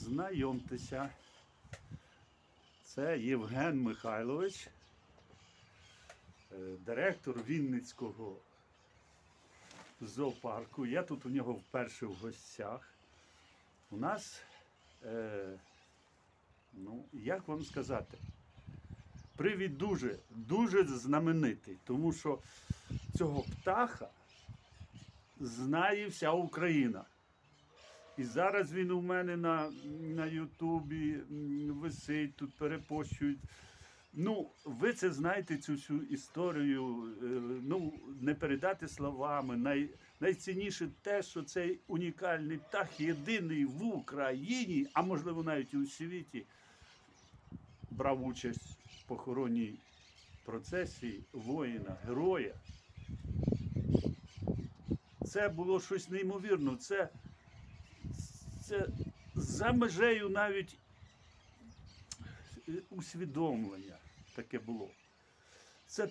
Знайомтеся. Це Євген Михайлович, директор Вінницького зоопарку. Я тут у нього вперше в гостях. У нас, як вам сказати, привід дуже знаменитий, тому що цього птаха знає вся Україна. І зараз він у мене на Ютубі висить, тут перепощують. Ви це знаєте, цю всю історію, не передати словами. Найцінніше те, що цей унікальний птах, єдиний в Україні, а можливо навіть і у світі, брав участь в похоронній процесії воїна, героя. Це було щось неймовірне. Це за межею навіть усвідомлення таке було. Це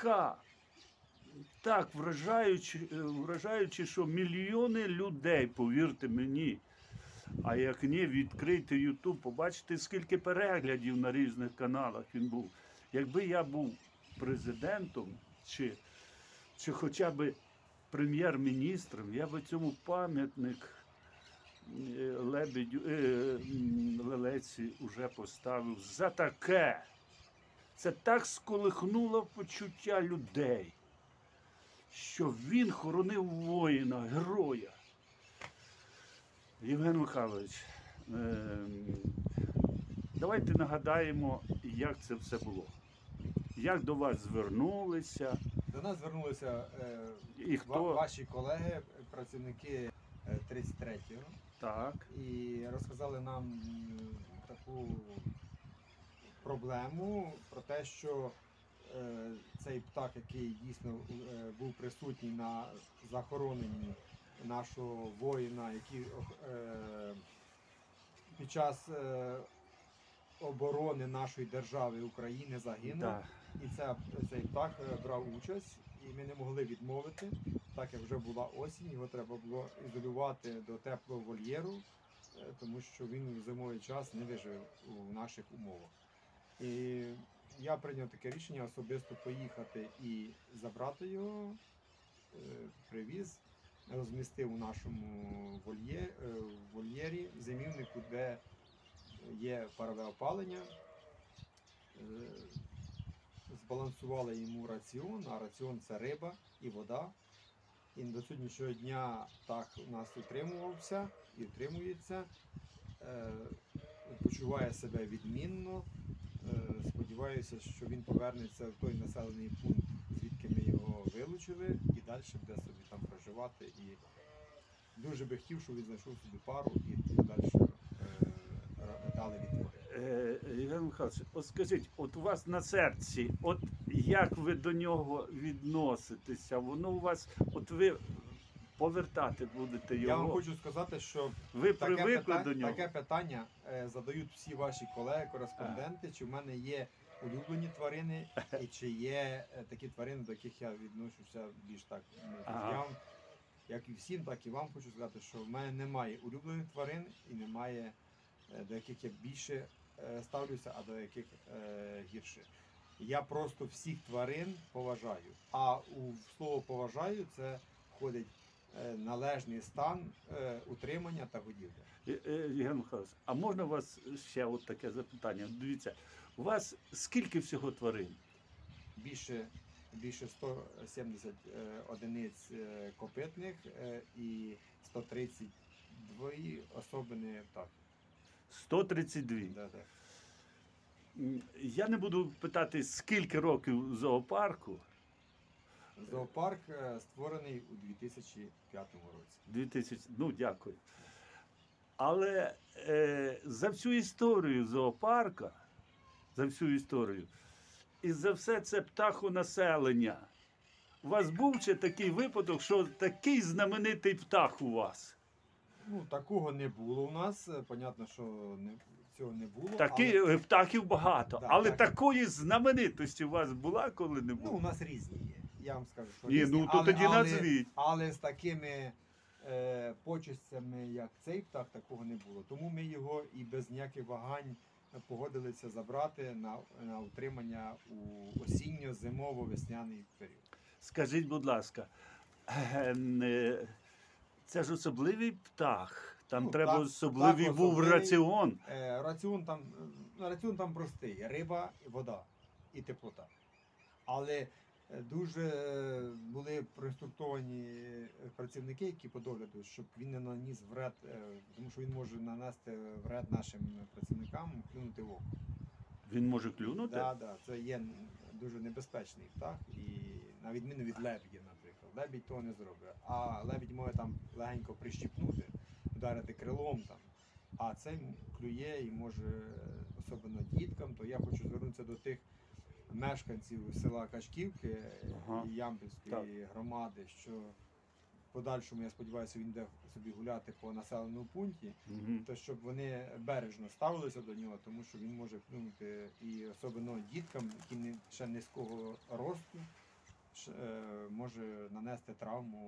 так вражаюче, що мільйони людей, повірте мені, а як ні, відкрийте YouTube, побачите, скільки переглядів на різних каналах він був. Якби я був президентом чи хоча б прем'єр-міністром, я би цьому пам'ятник лелеці вже поставив за таке. Це так сколихнуло почуття людей, що він хоронив воїна, героя. Євген Михайлович, давайте нагадаємо, як це все було. Як до вас звернулися? До нас звернулися і хто? Ваші колеги, працівники 33-го. Так. І розказали нам таку проблему про те, що цей птах, який дійсно був присутній на захороненні нашого воїна, який під час оборони нашої держави України загинув. Да. І цей птах брав участь, і ми не могли відмовити, так як вже була осінь, його треба було ізолювати до теплого вольєру, тому що він в зимовий час не виживе у наших умовах. І я прийняв таке рішення особисто поїхати і забрати його, привіз, розмістив у нашому вольєрі, в зимівнику, де є парове опалення. Збалансували йому раціон, а раціон – це риба і вода. І до сьогоднішнього дня птах у нас утримувався і утримується, почуває себе відмінно. Сподіваюся, що він повернеться в той населений пункт, звідки ми його вилучили, і далі буде собі там проживати. І дуже би хотів, щоб він знайшов собі пару і далі дали відтворити. Євген Михайлович, от скажіть, от у вас на серці, от як ви до нього відноситеся? Воно у вас, от ви повертати будете його? Я вам хочу сказати, що ви привикли до нього? Таке питання задають всі ваші колеги, кореспонденти, чи в мене є улюблені тварини, і чи є такі тварини, до яких я відношуся більш так. Я, як і всім, так і вам хочу сказати, що в мене немає улюблених тварин і немає, до яких я більше ставлюся, а до яких гірше. Я просто всіх тварин поважаю. А у слово «поважаю» це входить належний стан утримання та годівля. Євген Михайлович, а можна у вас ще от таке запитання? Дивіться, у вас скільки всього тварин? Більше 170 одиниць копитних і 132 особини птахи. 132? Да. Я не буду питати, скільки років зоопарку. Зоопарк створений у 2005 році. Дякую. Але за всю історію зоопарка, і за все це птахонаселення, у вас був ще такий випадок, що такий знаменитий птах у вас? Такого не було у нас. Понятно, що цього не було. Таких птахів багато, да, але такої знаменитості у вас була коли-небудь? У нас різні є. Я вам скажу, що різні. То тоді назвіть. Але з такими почестями, як цей птах, такого не було. Тому ми його і без ніяких вагань погодилися забрати на утримання у осінньо-зимово-весняний період. Скажіть, будь ласка, це ж особливий птах. Там Ну, треба так, особливий так, був особливий. раціон. Раціон там простий: риба, вода і теплота. Але дуже були проінструктовані працівники, які по догляду, щоб він не наніс вред, тому що він може нанести вред нашим працівникам, клюнути в око. Він може клюнути? Да, це є дуже небезпечний птах, і на відміну від лебедів, наприклад. Лебідь того не зробить. А лебідь може там легенько прищіпнути, ударити крилом там. А цей клює і може, особливо діткам, то я хочу звернутися до тих мешканців села Качківки і Ямпільської громади, що в подальшому, я сподіваюся, він буде собі гуляти по населеному пункті, то щоб вони бережно ставилися до нього, тому що він може клюнути і особливо діткам, які ще низького росту, може нанести травму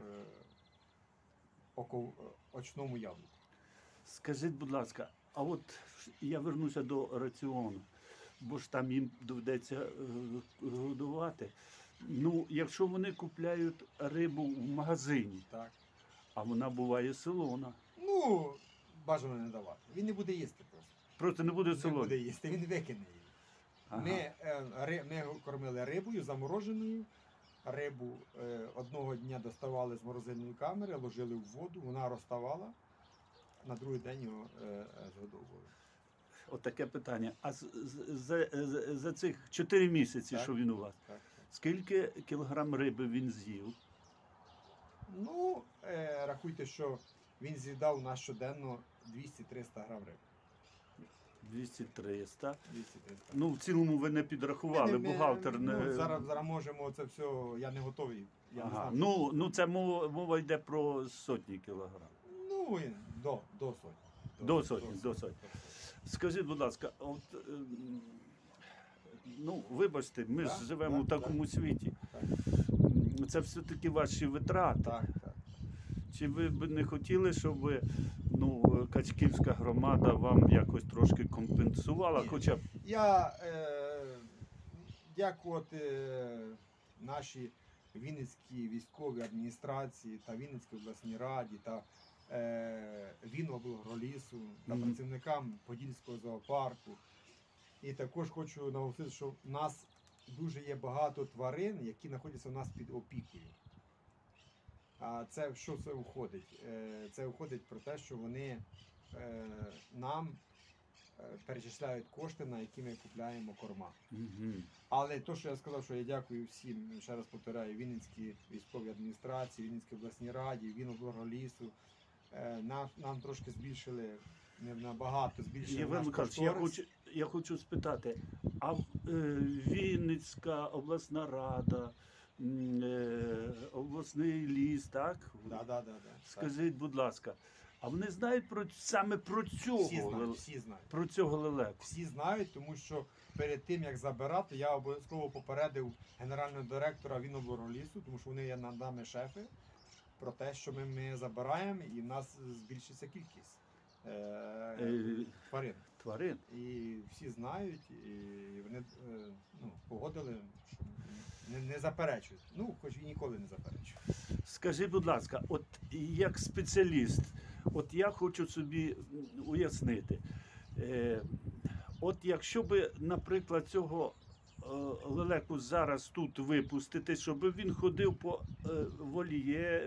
очному яблуку. Скажіть, будь ласка, а от я вернуся до раціону, бо ж там їм доведеться годувати. Ну, якщо вони купляють рибу в магазині, Так. а вона буває солона. Ну, бажано не давати. Він не буде їсти просто. Просто не буде Не солона. буде їсти, він викине її. Ага. Ми кормили рибою замороженою. Рибу одного дня доставали з морозильної камери, ложили в воду, вона розставала, на другий день його згодовували. От таке питання. А за цих 4 місяці, Так. що він у вас, Так. скільки кілограм риби він з'їв? Ну, рахуйте, що він з'їдав у нас щоденно 200-300 грам риби. 200-300. 200-300. Ну, в цілому ви не підрахували, бухгалтер не... Ну, зараз можемо це все, я не готовий. Я не Ага. знаю, Ну, це мова йде про сотні кілограм. Ну, і до сотні. До сотні. Скажіть, будь ласка, от, ну, вибачте, ми ж живемо в такому світі. Так. Це все-таки ваші витрати. Так. Чи ви б не хотіли, щоб Качківська громада вам якось трошки компенсувала? Ні. Хоча б Я дякувати нашій Вінницькій військовій адміністрації та Вінницькій обласній раді та Вінноблгролісу та працівникам Подільського зоопарку. І також хочу наголосити, що в нас дуже є багато тварин, які знаходяться у нас під опікою. А це що це входить? Це входить про те, що вони нам перечисляють кошти, на які ми купляємо корма. Але то, що я сказав, що я дякую всім, ще раз повторяю, Вінницькій військовій адміністрації, Вінницькій обласній раді, Вінноблгролісу, нам трошки збільшили, не набагато збільшили Євген наш Михайлович, кошторис. я хочу спитати, а Вінницька обласна рада, обласний ліс, так? Да. Скажіть, будь ласка, а вони знають саме про цього, Всі знають. про цього лелеку? Всі знають, тому що перед тим, як забирати, я обов'язково попередив генерального директора Вінноблгролісу, тому що вони є над нами шефи, про те, що ми забираємо, і в нас збільшиться кількість тварин. Тварин. І всі знають, і вони погодили, що не заперечують. Ну, хоч і ніколи не заперечують. Скажіть, будь ласка, от як спеціаліст, от я хочу собі уяснити, от якщо би, наприклад, цього лелеку зараз тут випустити, щоб він ходив по вольє,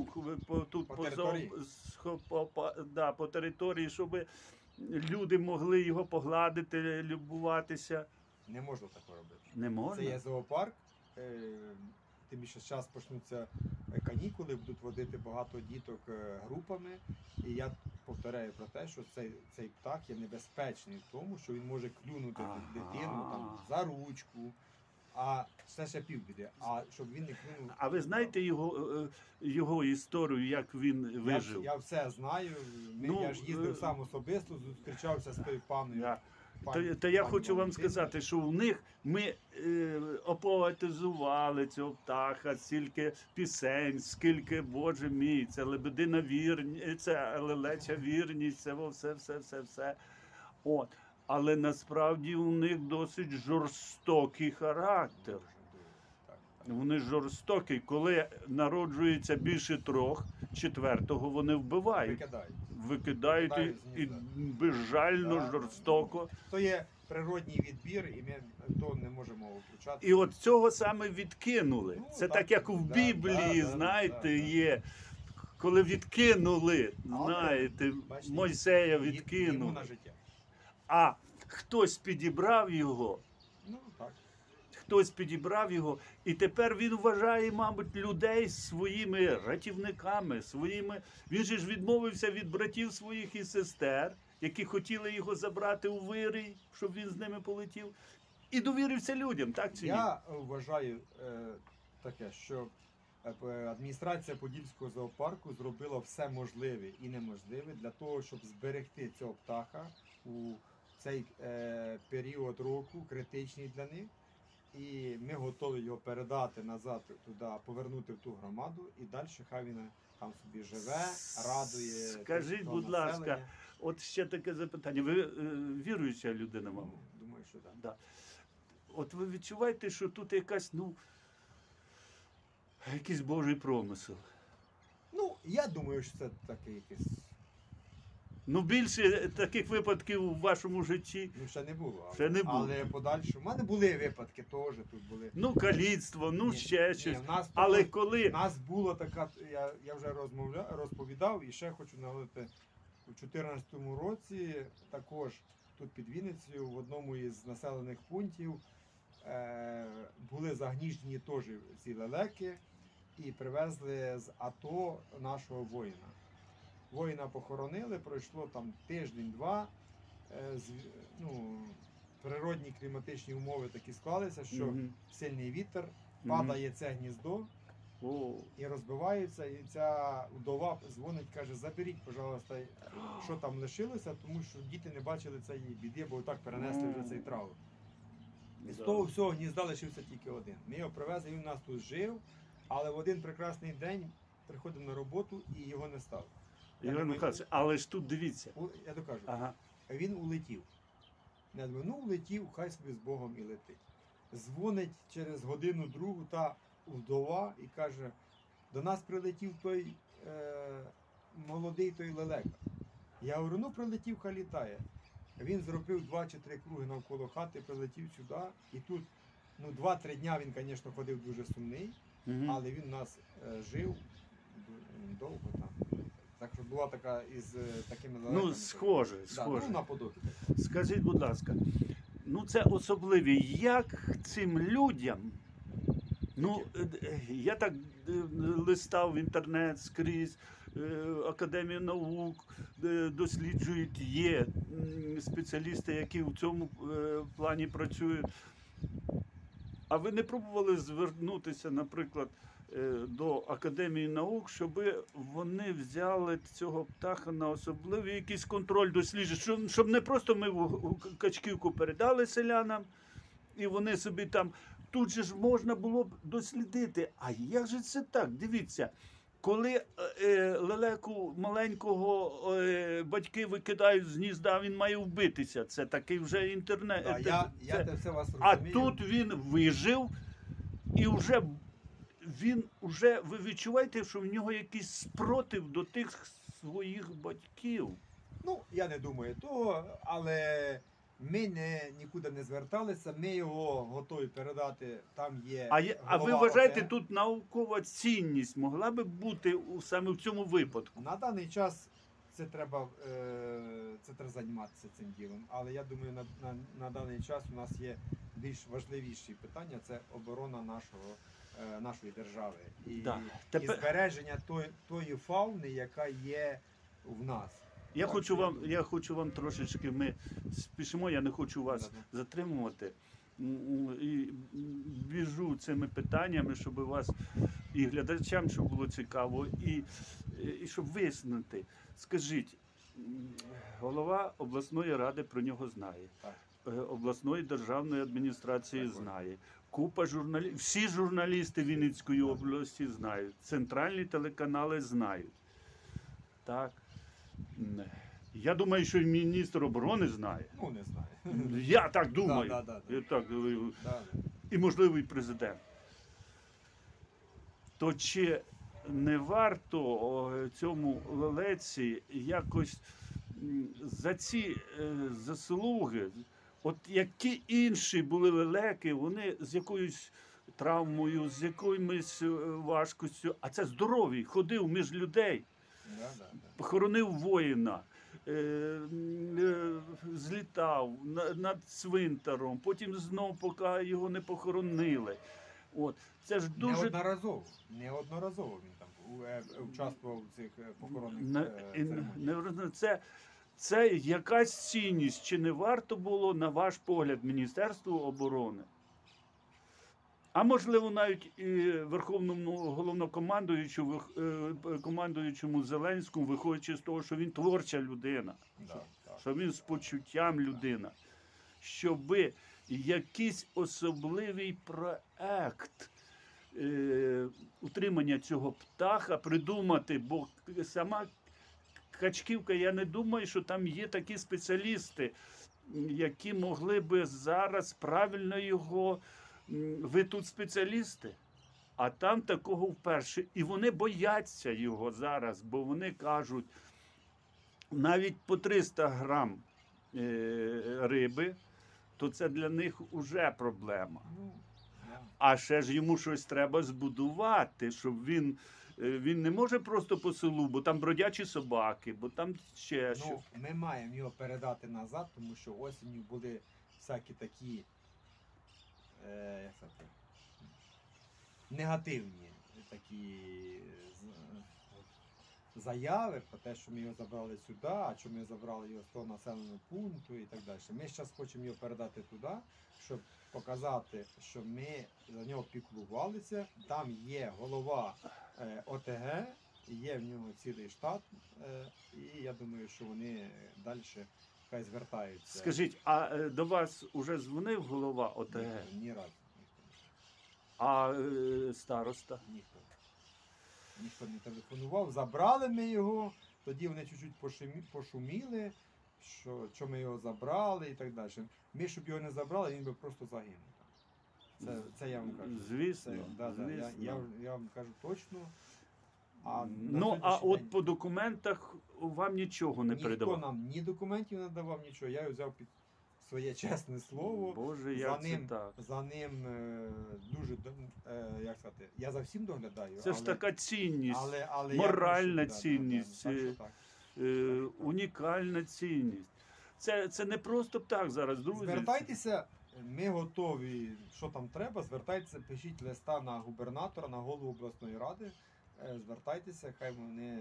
по території, щоб люди могли його погладити, любуватися. Не можна такого робити. Не можна? Це є зоопарк. Тим більше зараз почнуться канікули, будуть водити багато діток групами. І я повторяю про те, що цей птах є небезпечний в тому, що він може клюнути дитину там, за ручку, а це ще півбіди. А щоб він не клюнув. А ви знаєте його історію, як він вижив? Я все знаю. Я ж їздив сам особисто, зустрічався з тою паною. То я хочу вам сказати, що в них ми опоетизували цього птаха, скільки пісень, скільки, Боже мій, це лебедина вірність, це лелеча вірність, це все. От. Але насправді у них досить жорстокий характер. Вони жорстокі. Коли народжується більше 3, 4-го вони вбивають. Викидають і безжально, жорстоко. То є природній відбір, і ми то не можемо втручати. І от цього саме відкинули. Ну, це так, так, як у Біблії, знаєте, є. Коли відкинули, знаєте, Бачите, Мойсея Йому відкинули. на життя. А хтось підібрав його. Ну, так. Хтось підібрав його, і тепер він вважає, мабуть, людей своїми ратівниками, своїми. Він же ж відмовився від братів своїх і сестер, які хотіли його забрати у вирій, щоб він з ними полетів. І довірився людям, так чи ні? Я вважаю таке, що адміністрація Подільського зоопарку зробила все можливе і неможливе для того, щоб зберегти цього птаха у цей період року, критичний для них. І ми готові його передати назад туди, повернути в ту громаду, і далі хай він там собі живе, радує. Скажіть, будь ласка, от ще таке запитання. Ви віруюча людина, мабуть? Думаю, що так. Да. От ви відчуваєте, що тут якась, якийсь Божий промисел? Ну, я думаю, що це таке якесь. Більше таких випадків у вашому житті. Ще не було. Ще не було. Але подальше. У мене були випадки теж тут були. Каліцтво, ще щось. В нас Але тут, коли. У нас була така, я вже розповідав, і ще хочу нагадати, у 2014 році також тут під Вінницею в одному із населених пунктів були загніжені теж ці лелеки і привезли з АТО нашого воїна. Воїна похоронили, пройшло там тиждень-два, природні кліматичні умови такі склалися, що сильний вітер, падає це гніздо і розбивається, і ця вдова дзвонить, каже, заберіть, пожалуйста, що там лишилося, тому що діти не бачили цієї біди, бо так перенесли вже цей траур. І з того всього гнізда лишився тільки один. Ми його привезли, він у нас тут жив, але в один прекрасний день приходив на роботу і його не стало. Ігор Михайлович, але ж тут дивіться. Я докажу. Ага. Він улетів. Я думаю, улетів, хай собі з Богом і летить. Дзвонить через годину-другу та вдова і каже, до нас прилетів той молодий той лелека. Я говорю, прилетів, хай літає. Він зробив 2 чи 3 круги навколо хати, прилетів сюди. І тут 2-3 дня він, звісно, ходив дуже сумний, але він у нас жив довго там. Так що була така із такими лелеками. Схоже. Наподобі. Скажіть, будь ласка, це особливі. Як цим людям, я так листав в інтернет скрізь, Академію наук, досліджують, є спеціалісти, які в цьому плані працюють. А ви не пробували звернутися, наприклад, до Академії наук, щоб вони взяли цього птаха на особливий якийсь контроль досліджень, щоб не просто ми в Качківку передали селянам, і вони собі там, тут же ж можна було б дослідити. А як же це так? Дивіться, коли лелеку маленького батьки викидають з гнізда, він має вбитися. Це такий вже інтернет. Я це вас розумію. А тут він вижив, і ви відчуваєте, що в нього якийсь спротив до тих своїх батьків. Я не думаю того, але ми нікуди не зверталися, ми його готові передати, там є. А ви вважаєте, тут наукова цінність могла би бути саме в цьому випадку? На даний час це треба займатися цим ділом, але я думаю, на даний час у нас є більш важливіші питання, це оборона нашої держави і збереження тої фауни, яка є в нас. Я хочу вам трошечки, ми спішимо, я не хочу вас затримувати. І біжу цими питаннями, щоб вас і глядачам, щоб було цікаво, і щоб вияснити. Скажіть, голова обласної ради про нього знає. обласної державної адміністрації знає. Купа журналістів, всі журналісти Вінницької області знають, центральні телеканали знають. Так. Я думаю, що і міністр оборони знає. Ну, не знаю. Я так думаю. Да. Я так, Да. і, можливо, і президент. То чи не варто цьому лелеці якось за ці заслуги, от які інші були лелеки, вони з якоюсь травмою, з якоюсь важкостю, а це здоровий, ходив між людей, похоронив воїна, злітав над цвинтаром, потім знов, поки його не похоронили. От. Це ж дуже... Неодноразово він там участвував в цих похоронних церемоніях. Це якась цінність, чи не варто було, на ваш погляд, Міністерству оборони? А можливо, навіть і Верховному головнокомандуючому Зеленському, виходячи з того, що він творча людина, що він з почуттям людина, щоби якийсь особливий проект утримання цього птаха придумати, бо сама Качківка, я не думаю, що там є такі спеціалісти, які могли би зараз правильно його... Ви тут спеціалісти, а там такого вперше. І вони бояться його зараз, бо вони кажуть, навіть по 300 грам риби, то це для них вже проблема. А ще ж йому щось треба збудувати, щоб він не може просто по селу, бо там бродячі собаки, бо там ще щось. Ми маємо його передати назад, тому що осінню були всякі такі негативні такі заяви про те, що ми його забрали сюди, а що ми забрали його з того населеного пункту і так далі. Ми зараз хочемо його передати туди, щоб показати, що ми за нього піклувалися. Там є голова ОТГ, є в нього цілий штат, і я думаю, що вони далі хай звертаються. Скажіть, а до вас уже дзвонив голова ОТГ? Ні разу. А староста? Ніхто не телефонував. Забрали ми його, тоді вони чуть-чуть пошуміли, що ми його забрали і так далі. Ми, щоб його не забрали, він би просто загинув. Це я вам кажу. Звісно. Я вам кажу точно. А от по документах вам нічого не передавав? Ніхто нам ні документів не давав, нічого. Я його взяв під своє чесне слово. Боже, як це так? За ним дуже, як сказати, я за всім доглядаю. Це ж така цінність, але моральна цінність, унікальна цінність. Це не просто так зараз, друзі. Звертайтеся, ми готові, що там треба, звертайтеся, пишіть листа на губернатора, на голову обласної ради. Звертайтеся, хай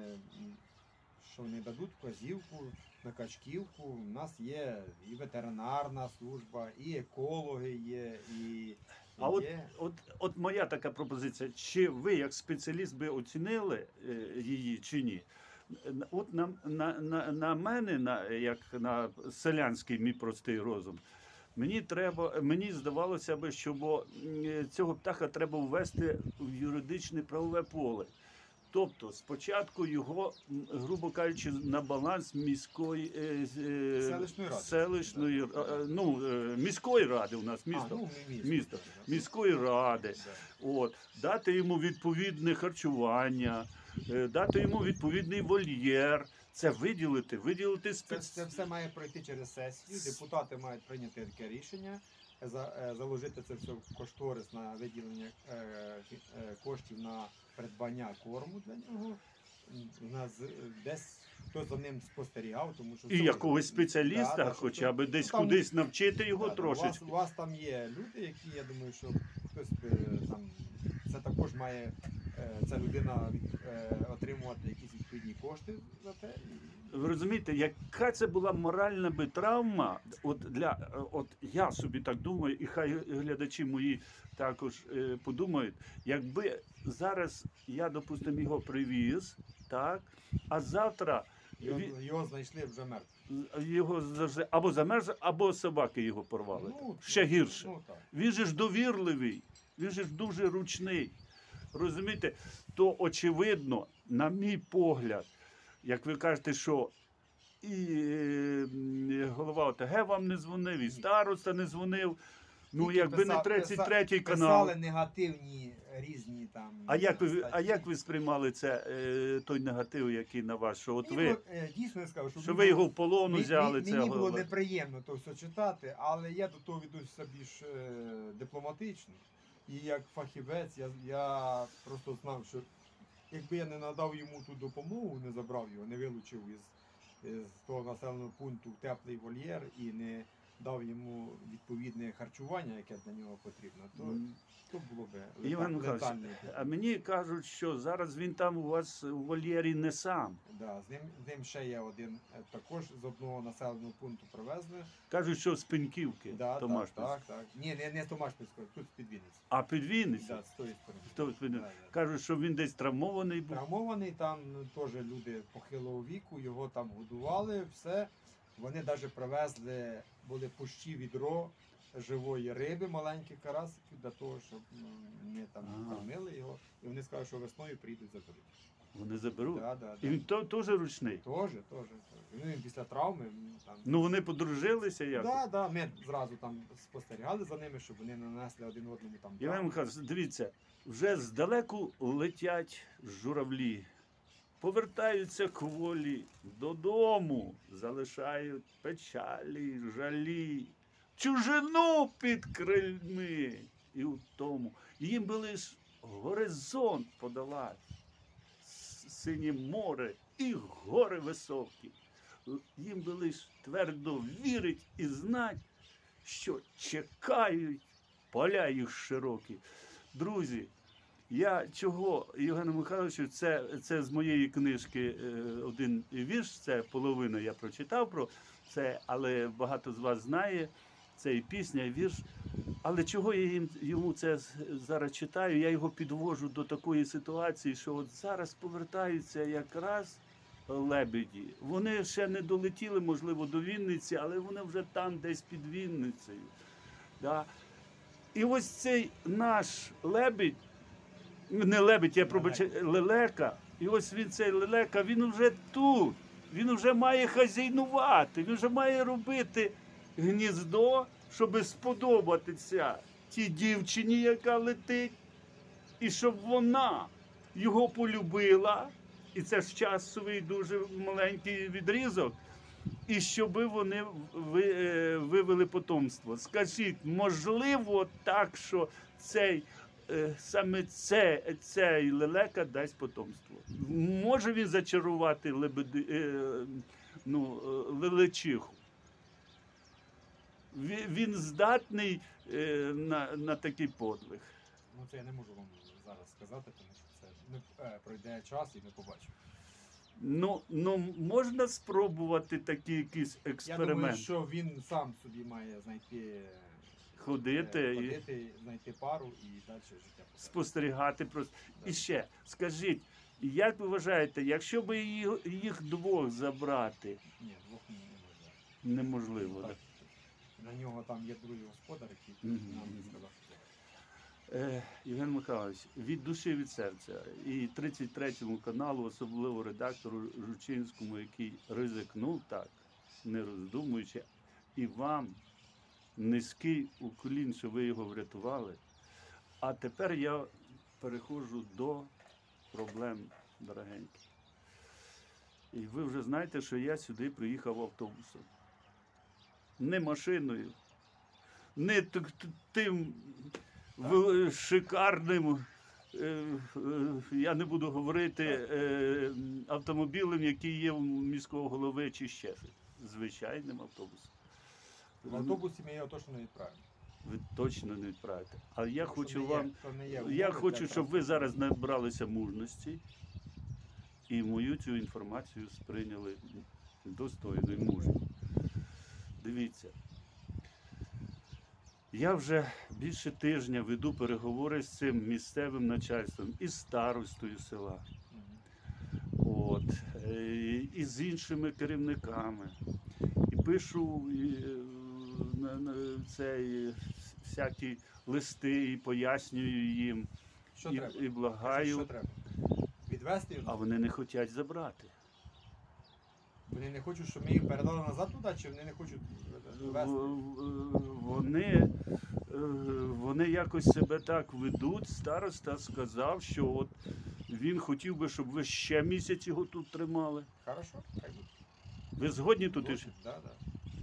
вони дадуть вказівку на Качківку. У нас є і ветеринарна служба, і екологи є, і от моя така пропозиція. Чи ви, як спеціаліст, би оцінили її, чи ні? От на мене, як на селянський мій простий розум, мені здавалося би, що цього птаха треба ввести в юридичне правове поле. Тобто спочатку його, грубо кажучи, на баланс міської ради у нас міської ради. От, дати йому відповідне харчування, дати йому відповідний вольєр. Це виділити Це все має пройти через сесію. Депутати мають прийняти таке рішення, заложити це все в кошторис на виділення коштів на придбання корму для нього. У нас десь хтось за ним спостерігав, тому що... І якогось спеціаліста, хоча б десь кудись навчити його трошечки. У вас там є люди, які, я думаю, що хтось там... Це також має ця людина отримувати якісь відповідні кошти за те. Ви розумієте, яка це була моральна би травма, от я собі так думаю, і хай глядачі мої також подумають, якби зараз я, допустимо, його привіз, так, а завтра Його знайшли вже мертвим. Його завжди або замерз, або собаки його порвали. Ну, Ще гірше. Ну, так. Він же ж довірливий, він же ж дуже ручний. Розумієте, то очевидно, на мій погляд, як ви кажете, що і голова ОТГ вам не дзвонив, і староста не дзвонив. Ну, Тільки якби не 33-й канал. Писали негативні різні там. А як статті. ви сприймали це, той негатив, який на вас? Що от Мені ви, було, дійсно я скажу, що ви його в полону взяли? Мені було неприємно то все читати, але я до того відносився більш дипломатично. І як фахівець, я просто знав, що якби я не надав йому ту допомогу, не забрав його, не вилучив з того населеного пункту в теплий вольєр і не дав йому відповідне харчування, яке для нього потрібно, то було б Іван Михайлович, летальне. а мені кажуть, що зараз він там у вас у вольєрі не сам. Да, з ним ще є один, також з одного населеного пункту привезли. Кажуть, що з Пеньківки, Да, Томашпільської. так. Ні, не з Томашпільської, тут з-під Вінниці. А під Вінницю? Да, з тої сторони. Хто- Да. Кажуть, що він десь травмований був. Травмований, там теж люди похилого віку, його там годували, все. Вони навіть привезли, були пущі відро живої риби, маленьких карасиків, для того, щоб ми там Ага. кормили його. І вони сказали, що весною прийдуть заберуть. Вони заберуть. Да. І він теж ручний. Теж. Він після травми там. Ну вони подружилися як? Да, ми зразу там спостерігали за ними, щоб вони нанесли один одному там. Іван травми. Михайлович, дивіться, вже здалеку летять журавлі, повертаються кволі додому, залишають печалі, жалі, чужину під крильми. І у тому їм би лиш горизонт подолати, синє море і гори високі. Їм би лиш твердо вірить і знать, що чекають поля їх широкі. Друзі, я чого, Євгену Михайловичу, це з моєї книжки один вірш, це половина я прочитав про це, але багато з вас знає, це і пісня, і вірш. Але чого я йому це зараз читаю, я його підвожу до такої ситуації, що от зараз повертаються якраз лебеді. Вони ще не долетіли, можливо, до Вінниці, але вони вже там десь під Вінницею. Да? І ось цей наш лебідь, не лебідь, я пробачаю, лелека, і ось він цей лелека, він вже тут, він вже має хазяйнувати, він вже має робити гніздо, щоб сподобатися тій дівчині, яка летить, і щоб вона його полюбила, і це ж часовий дуже маленький відрізок, і щоб вони вивели потомство. Скажіть, можливо так, що саме цей лелека дасть потомство? Може він зачарувати лелечиху? Він здатний на такий подвиг. Ну це я не можу вам зараз сказати, тому що це пройде час і ми побачимо. Ну можна спробувати такий якийсь Я експеримент. думаю, що він сам собі має знайти Ходити, знайти пару і далі життя. покаже. спостерігати просто. Да. І ще, скажіть, як ви вважаєте, якщо б їх двох забрати, Ні, двох не можна. неможливо, Так. так? На нього там є другий господар, який Мгм. нам не сказав, що Євген Михайлович, від душі, від серця. І 33-му каналу, особливо редактору Жучинському, який ризикнув так, не роздумуючи, і вам низький уклін, що ви його врятували. А тепер я переходжу до проблем, дорогенькі. І ви вже знаєте, що я сюди приїхав автобусом. Не машиною, не тим шикарним, я не буду говорити, автомобілем, який є у міського голови чи ще щось. Звичайним автобусом. в автобусі ми його точно не відправимо. Ви точно не відправите. А я Тому хочу що не є- вам, то не є я умови хочу, для щоб ви транспорту. зараз набралися мужності і мою цю інформацію сприйняли достойно і мужньо. Дивіться, я вже більше тижня веду переговори з цим місцевим начальством і старостою села. Мгм. От. і з іншими керівниками. І пишу всякі листи і пояснюю їм, Що треба? і благаю, Що треба? Відвести його? а вони не хочуть забрати. Вони не хочуть, щоб ми їх передали назад туди, чи вони не хочуть вести? Вони якось себе так ведуть. Староста сказав, що от він хотів би, щоб ви ще місяць його тут тримали. Хорошо, хай буде. Ви згодні тут? Да, да.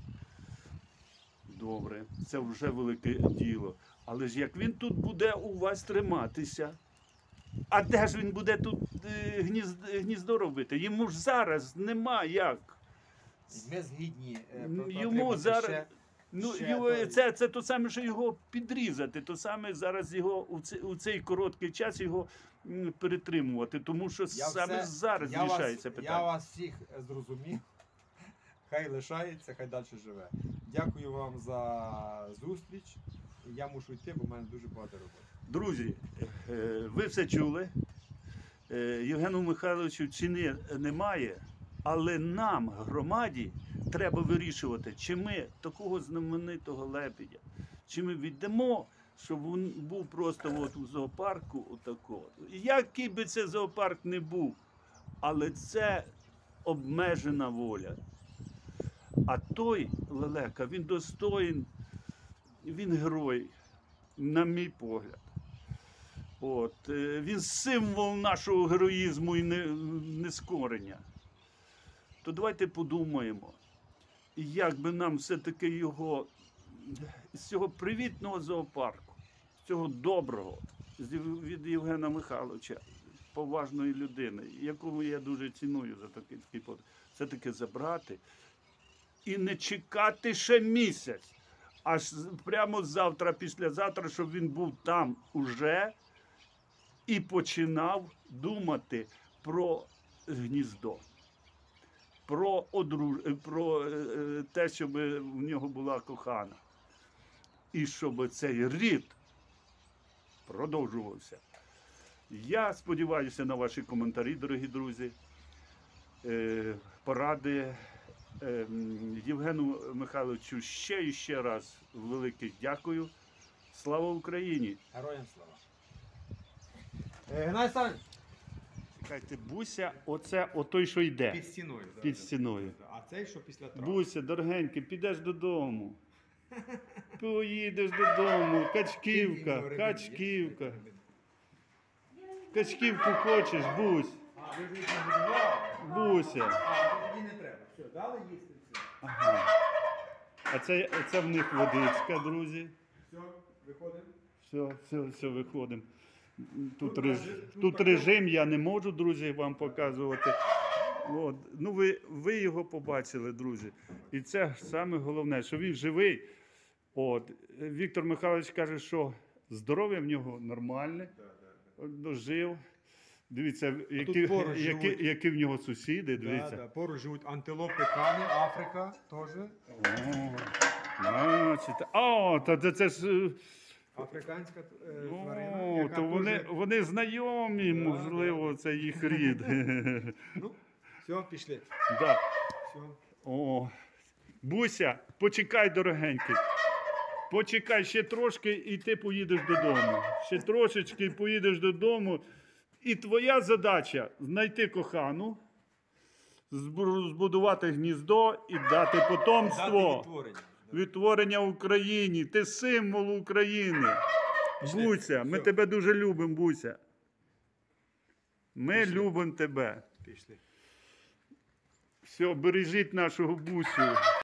Добре, це вже велике діло. Але ж як він тут буде у вас триматися, а де ж він буде тут гніздо робити? Йому ж зараз нема як. Ми згідні. Йому зараз. Ще... Ну, ще це то саме, що його підрізати, то саме зараз його у цей короткий час його перетримувати, тому що саме зараз рішається питання. Я вас всіх зрозумів. Хай лишається, хай далі живе. Дякую вам за зустріч. Я мушу йти, бо в мене дуже багато роботи. Друзі, ви все чули. Євгену Михайловичу ціни немає, але нам, громаді, треба вирішувати, чи ми такого знаменитого лебедя, чи ми віддамо, щоб він був просто от у зоопарку отакого. Який би це зоопарк не був, але це обмежена воля. А той лелека, він достоїн, він герой, на мій погляд. От, він символ нашого героїзму і нескорення. То давайте подумаємо, як би нам все-таки його, з цього привітного зоопарку, з цього доброго, від Євгена Михайловича, поважної людини, якого я дуже ціную за такий подвиг, все-таки забрати і не чекати ще місяць, аж прямо завтра, післязавтра, щоб він був там уже і починав думати про гніздо. Про те, щоб в нього була кохана. І щоб цей рід продовжувався. Я сподіваюся на ваші коментарі, дорогі друзі. Поради Євгену Михайловичу ще і ще раз велике дякую. Слава Україні! Героям слава! Геннадій Саныч! Чекайте, Буся, оце отой, що йде. Під стіною. Під стіною. А цей, що після травми. Буся, дорогенький, підеш додому. Поїдеш додому. Качківка, Качківка. Качківку хочеш, Бусь? А, ви ж їх нагодували? Буся. А, то тоді не треба. Все, дали їсти все. Ага. А це в них водичка, друзі. Все, виходимо. Все, виходимо. Тут режим я не можу, друзі, вам показувати. От. Ну, ви його побачили, друзі. І це саме головне, що він живий. От. Віктор Михайлович каже, що здоров'я в нього нормальне, дожив. Дивіться, які в нього сусіди, дивіться. Да, поруч живуть антилопи, кани, Африка теж. Це ж... Африканська тварина. О, яка то теж- вони знайомі, можливо, це їх рід. Ну, все, пішли. Да. Все. О, Буся, почекай, дорогенький. Почекай ще трошки, і ти поїдеш додому. Ще трошечки і поїдеш додому. І твоя задача знайти кохану, збудувати гніздо і дати потомство. Дати відтворення. Відтворення Україні. Ти символ України. Пішли. Буся, ми Все. тебе дуже любимо, Буся. Ми Пішли. любимо тебе. Пішли. Все, бережіть нашого Бусю.